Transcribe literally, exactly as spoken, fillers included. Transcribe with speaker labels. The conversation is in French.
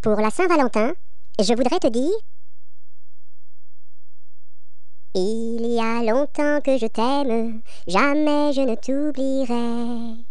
Speaker 1: Pour la Saint-Valentin, je voudrais te dire: il y a longtemps que je t'aime, jamais je ne t'oublierai.